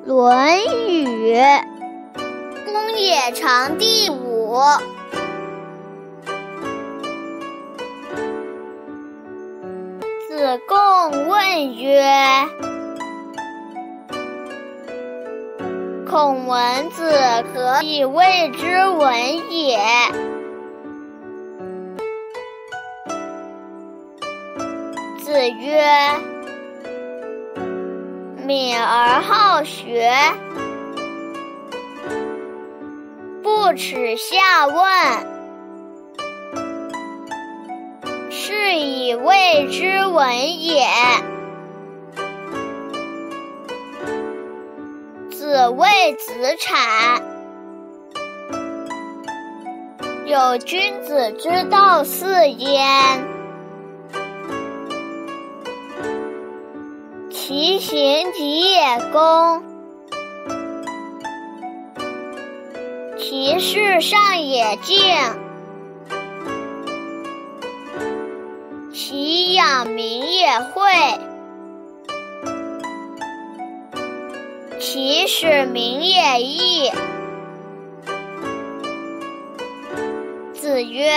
论语·公冶长第五。子贡问曰：孔文子何以谓之文也？子曰：敏而好学，不耻下问，是以谓之文也。子谓子产：有君子之道四焉，其行己也公，其事上也敬，其养民也惠，其使民也义。子曰：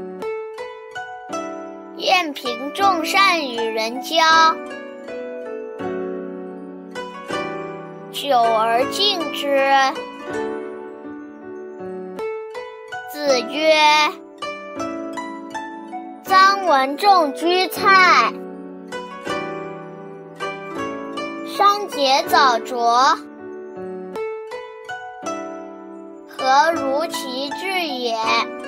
晏平仲善与人交，久而敬之。子曰：臧文仲居蔡，商节早着，何如其志也？